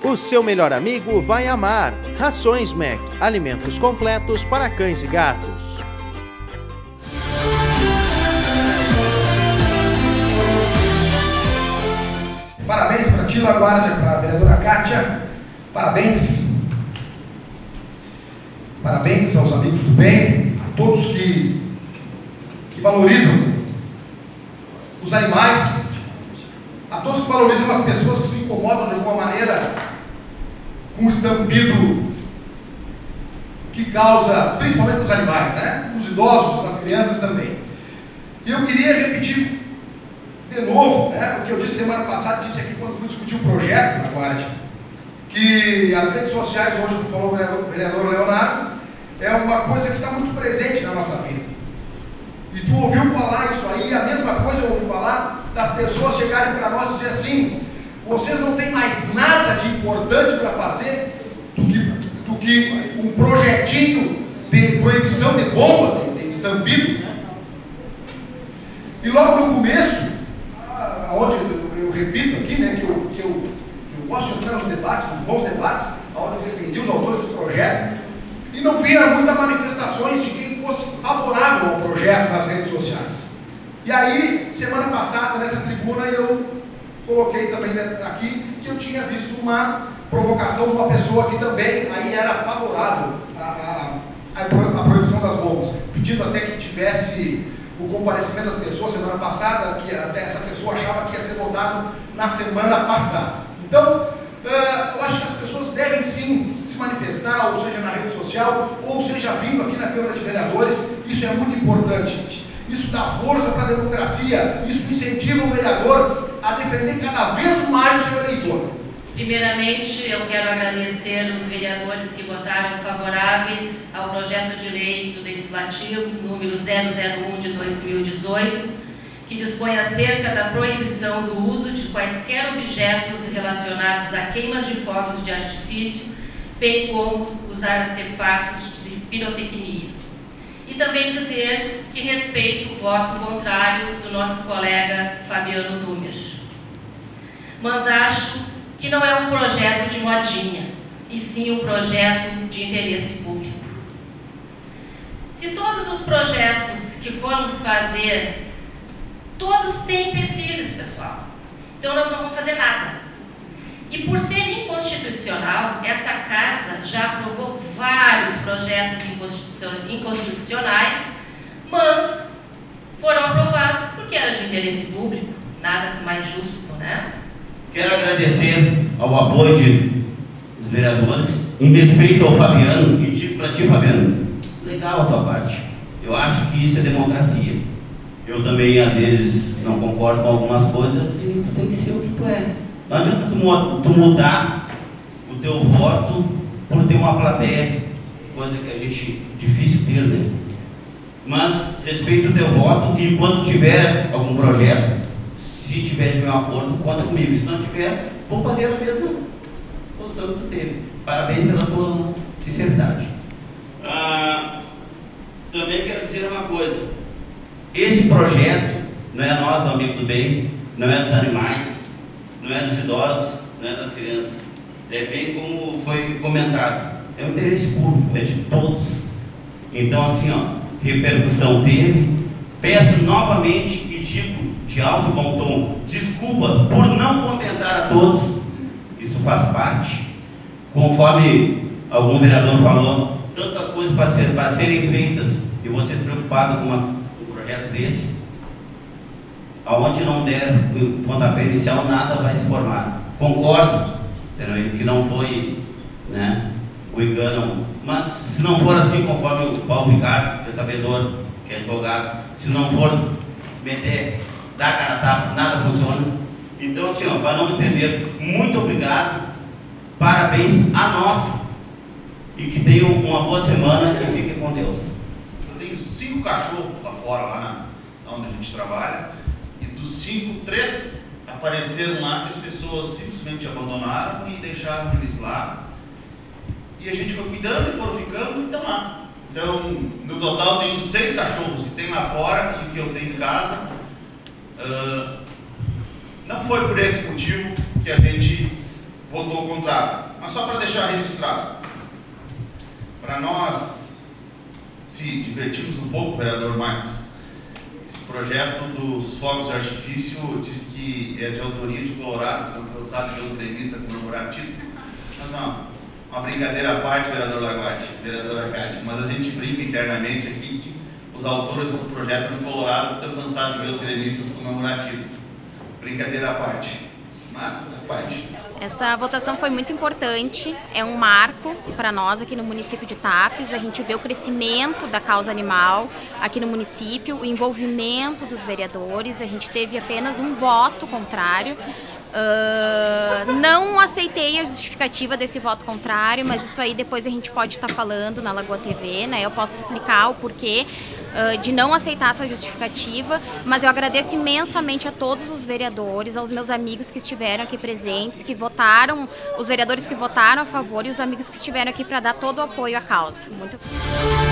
O seu melhor amigo vai amar. Rações Mac, alimentos completos para cães e gatos. Parabéns para ti, Laguardia, para a vereadora Kátia. Parabéns. Parabéns aos amigos do bem, a todos que valorizam os animais, a todos que valorizam as pessoas que se incomodam de alguma maneira com o estampido que causa, principalmente nos animais, né? Nos idosos, nas crianças também. E eu queria repetir de novo, né, o que eu disse semana passada, disse aqui quando fui discutir o projeto na Guarda, que as redes sociais, hoje, como falou o vereador Leonardo, é uma coisa que está muito presente na nossa vida. E tu ouviu falar isso aí, a mesma coisa eu ouvi falar das pessoas chegarem para nós e dizer assim: vocês não têm mais nada de importante para fazer do que um projetinho de proibição de bomba, de estampido. E logo no começo, onde eu repito aqui, né, que eu gosto de entrar nos debates, nos bons debates, onde eu defendi os autores do projeto, e não via muitas manifestações de quem fosse favorável ao projeto nas redes sociais. E aí, semana passada, nessa tribuna, eu coloquei também aqui que eu tinha visto uma provocação de uma pessoa que também aí era favorável à proibição das bombas, pedindo até que tivesse o comparecimento das pessoas semana passada, que até essa pessoa achava que ia ser votado na semana passada. Então, eu acho que as pessoas devem sim se manifestar, ou seja na rede social, ou seja vindo aqui na Câmara de Vereadores. Isso é muito importante, gente. Isso dá força para a democracia, isso incentiva o vereador a defender cada vez mais o seu eleitor. Primeiramente, eu quero agradecer os vereadores que votaram favoráveis ao projeto de lei do Legislativo número 001 de 2018, que dispõe acerca da proibição do uso de quaisquer objetos relacionados a queimas de fogos de artifício, bem como usar artefatos de pirotecnia. E também dizer que respeito o voto contrário do nosso colega Fabiano Dumer. Mas acho que não é um projeto de modinha, e sim um projeto de interesse público. Se todos os projetos que formos fazer, todos têm empecilhos, pessoal, então nós não vamos fazer nada. E por ser inconstitucional, essa casa já aprovou vários projetos inconstitucionais, mas foram aprovados porque era de interesse público, nada mais justo, né? Quero agradecer ao apoio dos vereadores, em respeito ao Fabiano, e digo para ti, Fabiano, legal a tua parte. Eu acho que isso é democracia. Eu também, às vezes, não concordo com algumas coisas e tu tem que ser o que tu é. Não adianta tu mudar o teu voto por ter uma plateia, coisa que a gente difícil ter, né? Mas respeito o teu voto e quando tiver algum projeto, se tiver de meu acordo, conta comigo. Se não tiver, vou fazer a mesma posição que tu teve. Parabéns pela tua sinceridade. Também quero dizer uma coisa. Esse projeto não é nós, do Amigo do Bem, não é dos animais, não é dos idosos, não é das crianças. É bem como foi comentado. É um interesse público, é de todos. Então, assim, ó, repercussão teve. Peço novamente e digo de alto e bom tom, desculpa por não contentar a todos, isso faz parte. Conforme algum vereador falou, tantas coisas para serem feitas e vocês preocupados com um projeto desse, aonde não der o pontapé inicial, nada vai se formar. Concordo que não foi, né, o engano, mas se não for assim, conforme o Paulo Ricardo, que é sabedor, que é advogado, se não for meter, dar a cara a tapa, nada funciona. Então, assim, ó, para não me estender, muito obrigado, parabéns a nós e que tenham uma boa semana e fiquem com Deus. Eu tenho 5 cachorros lá fora, lá onde a gente trabalha, e dos 5, 3 apareceram lá que as pessoas simplesmente abandonaram e deixaram eles lá. E a gente foi cuidando e foram ficando e estão lá. Então, no total, eu tenho 6 cachorros que tem lá fora e que eu tenho em casa. Não foi por esse motivo que a gente votou contrário. Mas só para deixar registrado, para nós se divertirmos um pouco, vereador Marcos, esse projeto dos fogos de artifício diz que é de autoria de Colorado, que estão cansados de ver os gremistas comemorar título. Mas uma brincadeira à parte, vereador Arcade, mas a gente brinca internamente aqui que os autores do projeto do Colorado estão cansados de ver os gremistas comemorar título. Brincadeira à parte, mas faz parte. Essa votação foi muito importante, é um marco para nós aqui no município de Tapes. A gente vê o crescimento da causa animal aqui no município, o envolvimento dos vereadores. A gente teve apenas um voto contrário. Não aceitei a justificativa desse voto contrário, mas isso aí depois a gente pode estar falando na Lagoa TV, né? Eu posso explicar o porquê de não aceitar essa justificativa, mas eu agradeço imensamente a todos os vereadores, aos meus amigos que estiveram aqui presentes, que votaram, os vereadores que votaram a favor e os amigos que estiveram aqui para dar todo o apoio à causa. Muito